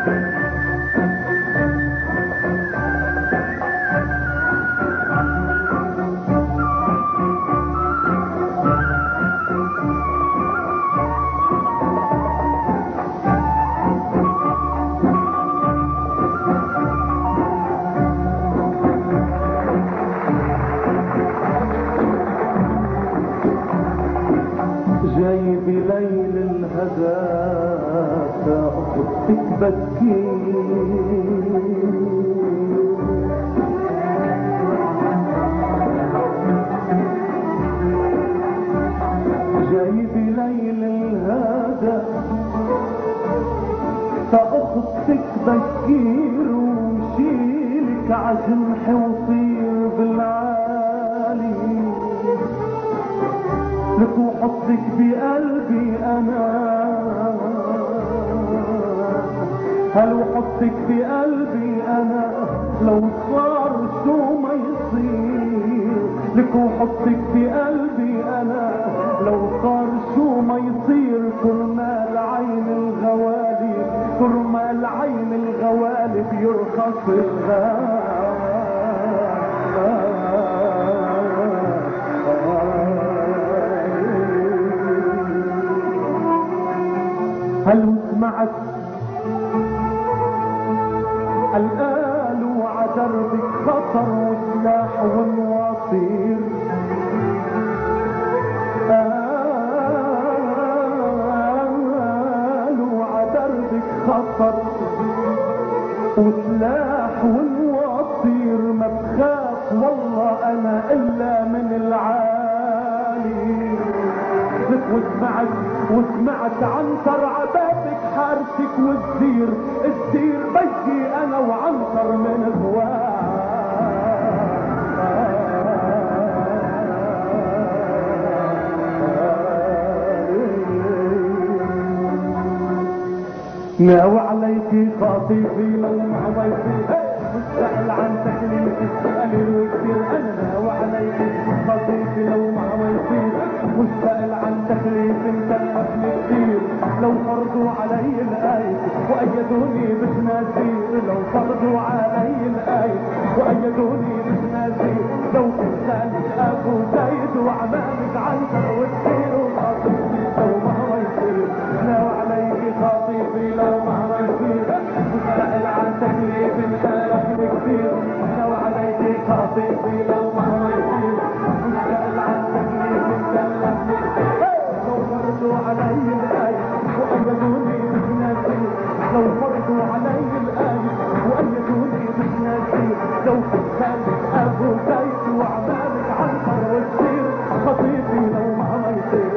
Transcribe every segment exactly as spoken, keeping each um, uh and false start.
جاي بليل الهدى أخذتك بكي جاي بليل الهدى فأخذتك بكير وشيلك عجنحي وطير بالعالي لك وحطك بقلبي انا هل وحطك بقلبي انا لو صار شو ما يصير لك وحطك بقلبي انا لو صار شو ما يصير كرمال عين الغوالي كرمال عين الغوالي بيرخص الغالي هل سمعت الآل وعدربك خطر وسلاح ونواصير آل وعدربك خطر وسلاح ونواصير ما بخاف والله أنا إلا من العالي وسمعت وسمعت عنتر عبابك حارسك والزير الزير بجي انا وعنتر من هواه ناوي عليكي خاطفي لو ما ضيفي مستحيل عن تكليف السؤال وكثير انا ناوي عليكي خاطفي لو ما ضيفي مستقل عن تكليف مكلفني كثير لو فرضوا علي الآية وأيدوني بتنازير لو فرضوا علي الآية وأيدوني بتنازير لو كنت أبو زيد وعمامك عنتر وكثير وخاطفي لو ما هو يصير ناوي عليكي خاطفي لو ما هو يصير مستقل عن تكليف مكلفني كثير ناوي عليكي خاطفي لو ما هو يصير مستقل عن تكليف مكلفني لو فرضوا علي الآية وأيدوني بتنازير لو فرضوا علي الآية وأيدوني بتنازير لو كنت أبو زيد وعمامك عنتر وكثير خطيبي لو ما ما يصير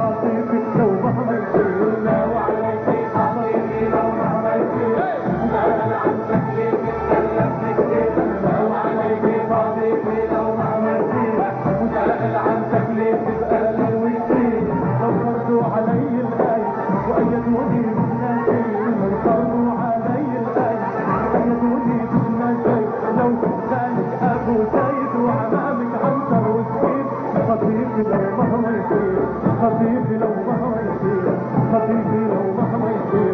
خطيبي لو مهما يصير لا وعليكي خطيبي لو مهما يصير مسألة عن تكليفي تكلفني كتير لا وعليكي خطيبي لو مهما يصير مسألة عن تكليفي بقلبي ويصير لو فرضوا علي الآية وأيدوني بالناشي لو فرضوا علي الآية وأيدوني بالناشي لو خالك أبو زيد وعمامك عنتر وسكين خطيبي لو مهما يصير خطيبي لو مهما يصير خطيبي لو مهما يصير